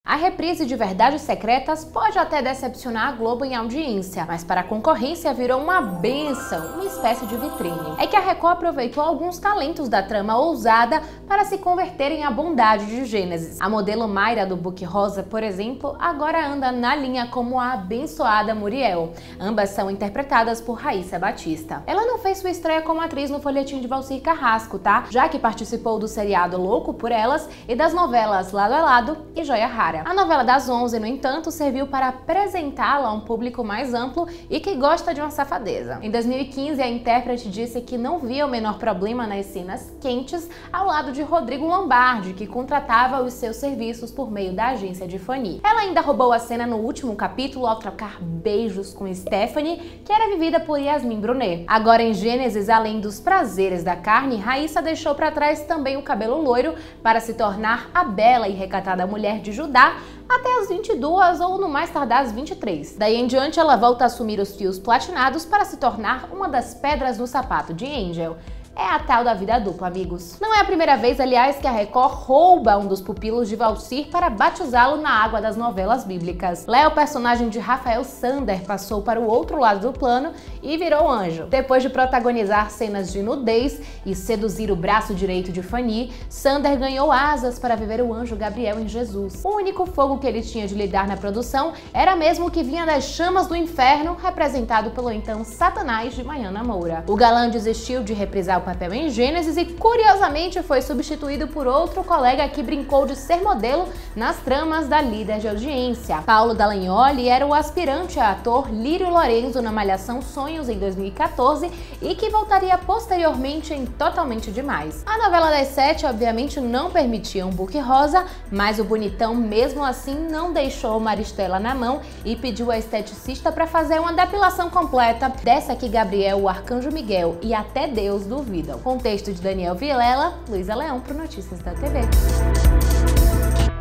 A reprise de Verdades Secretas pode até decepcionar a Globo em audiência, mas para a concorrência virou uma bênção, uma espécie de vitrine. É que a Record aproveitou alguns talentos da trama ousada para se converterem à bondade de Gênesis. A modelo Mayra do Book Rosa, por exemplo, agora anda na linha como a abençoada Muriel. Ambas são interpretadas por Raíssa Batista. Ela não fez sua estreia como atriz no folhetim de Valcir Carrasco, tá? Já que participou do seriado Louco por Elas e das novelas Lado a Lado e Joia Rara. A novela das 11, no entanto, serviu para apresentá-la a um público mais amplo e que gosta de uma safadeza. Em 2015, a intérprete disse que não via o menor problema nas cenas quentes ao lado de Rodrigo Lombardi, que contratava os seus serviços por meio da agência de Fanny. Ela ainda roubou a cena no último capítulo ao trocar beijos com Stephanie, que era vivida por Yasmin Brunet. Agora em Gênesis, além dos prazeres da carne, Raíssa deixou para trás também o cabelo loiro para se tornar a bela e recatada mulher de Judá até as 22 ou no mais tardar as 23. Daí em diante ela volta a assumir os fios platinados para se tornar uma das pedras no sapato de Angel. É a tal da vida dupla, amigos. Não é a primeira vez, aliás, que a Record rouba um dos pupilos de Valcir para batizá-lo na água das novelas bíblicas. Léo, personagem de Rafael Sander, passou para o outro lado do plano e virou anjo. Depois de protagonizar cenas de nudez e seduzir o braço direito de Fanny, Sander ganhou asas para viver o anjo Gabriel em Jesus. O único fogo que ele tinha de lidar na produção era mesmo o que vinha das chamas do inferno, representado pelo então Satanás de Maiana Moura. O galã desistiu de reprisar o papel em Gênesis e, curiosamente, foi substituído por outro colega que brincou de ser modelo nas tramas da líder de audiência. Paulo Dalagnoli era o aspirante a ator Lírio Lorenzo na Malhação Sonhos em 2014 e que voltaria posteriormente em Totalmente Demais. A novela das 7 obviamente não permitia um book rosa, mas o bonitão mesmo assim não deixou Maristela na mão e pediu a esteticista para fazer uma depilação completa, dessa que Gabriel, o Arcanjo Miguel e até Deus duvidam. Com texto de Daniel Vilela, Luísa Leão para o Notícias da TV.